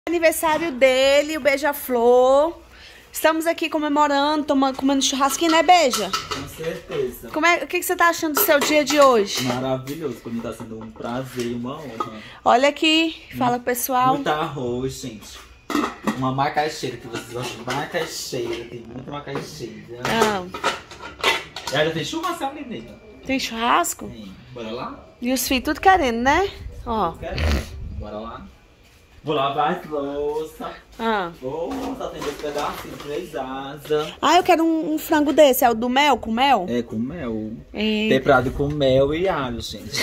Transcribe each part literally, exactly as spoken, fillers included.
Aniversário dele, o Beija-Flor. Estamos aqui comemorando, tomando, comendo churrasquinho, né, Beija? Com certeza. Como é, o que, que você tá achando do seu dia de hoje? Maravilhoso, pra mim tá sendo um prazer e uma honra. Olha aqui, fala pessoal. Muita arroz, gente. Uma macaxeira, que vocês gostam de macaxeira. Tem muita macaxeira. Ah, E ainda tem churrasco ali dentro. tem churrasco? Tem. Bora lá? E os filhos tudo querendo, né? Ó. Bora lá. Vou lavar as louças. Ah. Vou só tem dois pedacinhos, três asas. Ah, eu quero um, um frango desse. É o do mel, com mel? É, com mel. É. Temperado com mel e alho, gente.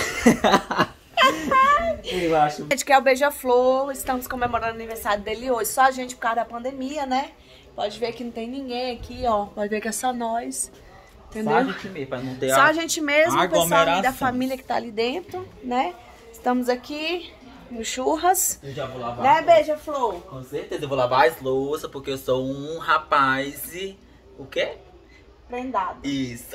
Eu acho. A gente quer o Beija-Flor. Estamos comemorando o aniversário dele hoje. Só a gente por causa da pandemia, né? Pode ver que não tem ninguém aqui, ó. Pode ver que é só nós. Entendeu? Só a gente mesmo, pra não ter Só a... a gente mesmo, o pessoal ali da aglomeração. família que tá ali dentro, né? Estamos aqui no churras. Eu já vou lavar. Né, Beija-Flor? Com certeza, eu vou lavar as louças, porque eu sou um rapaz e... O quê? Prendado. Isso.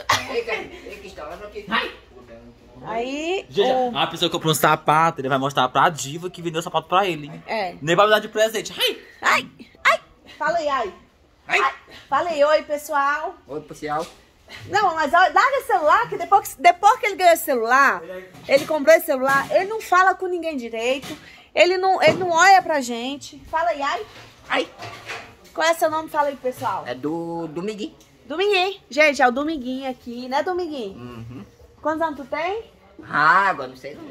Aí, Gente, o... a pessoa comprou um sapato, ele vai mostrar pra diva que vendeu o sapato pra ele. É. Nem vai me dar de presente. Ai! Ai, ai. Fala aí, ai. Ai. Ai. Fala aí, oi, pessoal. Oi, pessoal. Não, mas olha, larga esse celular, que depois, que depois que ele ganhou esse celular, ele comprou esse celular, ele não fala com ninguém direito, ele não, ele não olha pra gente. Fala aí, ai. Ai. Qual é seu nome? Fala aí, pessoal. É do Dominguinho. Dominguinho. Gente, é o Dominguinho aqui, né, Dominguinho? Uhum. Quantos anos tu tem? Ah, agora não sei não.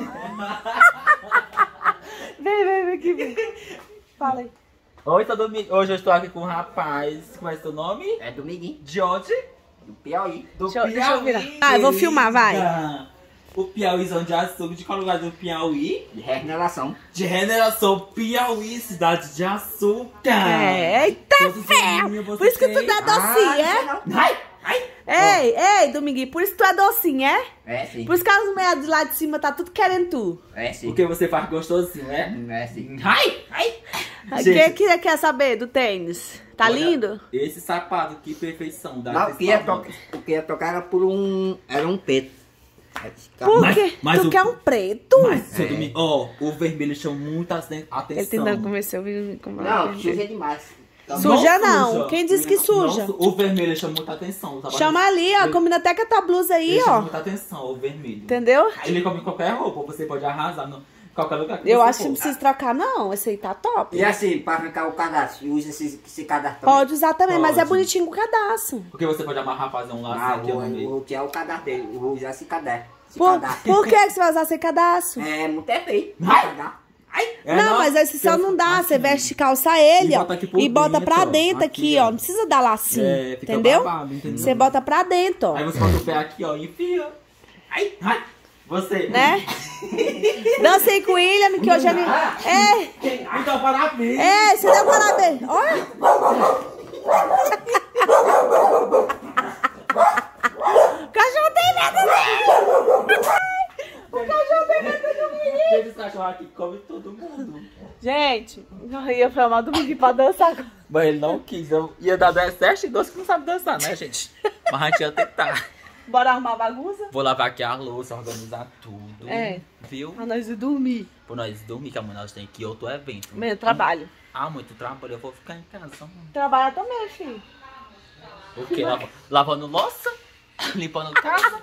Vem, vem, vem aqui, vem. Fala aí. Oi, tá domingo. Hoje eu estou aqui com um rapaz. Como é seu nome? É Dominguinho. De onde? Do Piauí. Do Deixa eu- deixa eu virar. Ah, eu vou querida. filmar, vai. O Piauízão de açúcar. De qual lugar do Piauí? De regeneração. De Regeneração Piauí, cidade de açúcar. É, eita Quantos ferro. aninhos você Por isso que tu tem? dá docinho, Ah, é? não sei não. Ai, ai. Ei, ei, Dominguinho, por isso que tu é docinho, é? É sim. Por isso que as mulheres de lá de cima tá tudo querendo tu. É sim. Porque você faz gostosinho, né? É sim. Ai, ai. O que que quer saber do tênis? Tá Olha, lindo? Esse sapato, que perfeição. Da Não, o que ia tocar, o que ia tocar era por um... Era um preto. Por Mas- quê? mas Tu o- quer um preto? Mas, seu É. Domingo, ó, o vermelho chama muita aten- atenção. Ele tentando convencer o menino como Não, suja demais. Então, Suja não. Quem disse que suja? Não su- o vermelho chama muita atenção. o sapato- Chama ali, ó. Ele- Combina até com a tua blusa aí, ele chama ó. muita atenção, o vermelho. Entendeu? Ele come em qualquer roupa, você pode arrasar no qualquer lugar que Eu você acho que for. não precisa trocar, não. Esse aí tá top. E assim, pra arrancar o cadastro, usa esse, esse cadastro. Pode usar também, mas é Pode. bonitinho com o cadastro. Porque você pode amarrar, fazer um laço Ah, aqui vou, no meio. vou tirar o cadastro dele. Eu vou usar esse cadastro. Esse Por, cadastro. por que que você vai usar sem cadastro? É, muito é feio. Ai. Cadastro. Ai. É, não, mas esse só porque não dá. assim, Você veste calça ele, E ó. bota aqui por E bota dentro, pra ó. dentro Aqui, aqui, ó. ó. Não precisa dar lacinho. É, fica entendeu? babado, entendeu? Você bota pra dentro, Aí ó. você bota o pé aqui, ó, e enfia. Ai, ai. Você. Né? Dancei com o William, que hoje é. É, Então, parabéns. é, você deu parabéns. Olha. O cachorro tem medo dele. O cachorro tem medo do menino. Gente, esse cachorro aqui come todo mundo. Gente, eu ia filmar do menino pra dançar. Mas ele não quis. Eu ia dar dezessete e doce que não sabe dançar, né, gente? Mas a gente ia tentar. Bora arrumar a bagunça? Vou lavar aqui a louça, organizar tudo. É. Viu? Pra nós ir dormir. Por nós dormir, que amanhã nós temos que ir outro evento. Meu trabalho. Ah, muito trabalho. Eu vou ficar em casa. Trabalhar também, filho. O quê? Lava- lavando louça? Limpando casa?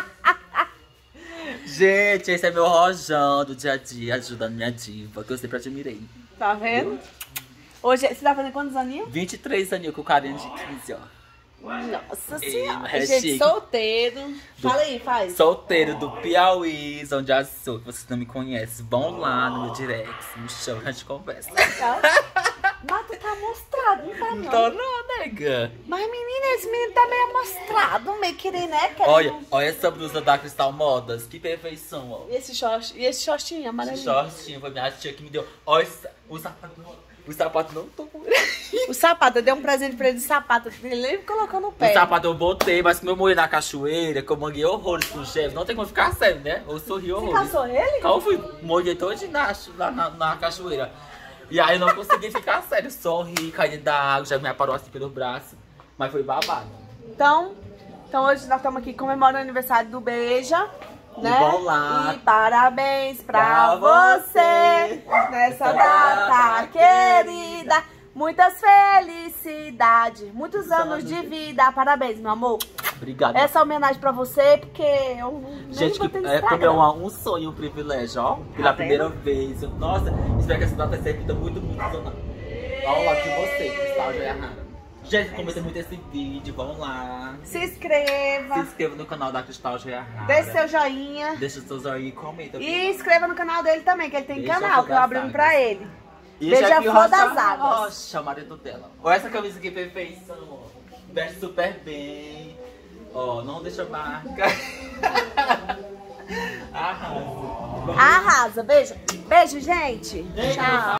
Gente, esse é meu rojão do dia a dia, ajudando minha diva, que eu sempre admirei. Tá vendo? Hoje, você tá fazendo quantos aninhos? vinte e três aninhos com carinha de quinze, ó. Nossa Ei, senhora. mas é Gente, chique. solteiro. Fala aí, faz. Solteiro do Piauí, onde açúcar. Vocês não me conhecem, vão lá no meu direct, me chama, a gente conversa. Tá? Mas tu tá mostrado, não tá não. Tô não, nega. Mas menina, esse menino tá meio amostrado, meio querendo, né? Querendo... Olha, olha essa blusa da Cristal Modas, que perfeição, ó. E esse short, e esse shortinho Esse amarelinho? shortinho foi minha tia que me deu. Olha, essa- o sapato não. O sapato não tô com O sapato, eu dei um presente pra ele de sapato, ele nem colocou no pé. O sapato eu botei, mas como eu morri na cachoeira, que eu manguei horrores com o chefe, não tem como ficar sério, né? Eu sorri Você horrores. caçou ele? Então eu fui, molhei todo na, na, na, na cachoeira. E aí eu não consegui ficar sério, sorri, caí da água, já me aparou assim pelo braço. Mas foi babado. Então, então hoje nós estamos aqui comemorando o aniversário do Beija. né? E vão lá. E parabéns pra, Pra você, você nessa data querida. Muitas felicidades, muitos anos de vida. Parabéns, meu amor. Obrigado. Essa homenagem pra você, porque eu nem Gente, vou que ter é, como é Instagram. um, um sonho, um privilégio, ó. Pela Tá primeira vez. Eu- Nossa, espero que essa data seja repita muito, muito. Ao lado de você, Cristal Joia Rara. Gente, comenta muito esse vídeo, vão lá. Se inscreva, Se inscreva no canal da Cristal Joia Rara. deixe seu joinha. Deixa o seu joinha e comenta. viu? E inscreva no canal dele também, que ele tem Deixa canal, eu que eu abri um dar pra ele. E Beija aqui, Flor das Rocha Águas. Rocha, marido dela. Olha essa camisa aqui, perfeição. Veste super bem. Ó, não deixa marca. Arrasa. Arrasa, beijo. Beijo, gente. Gente, Tchau.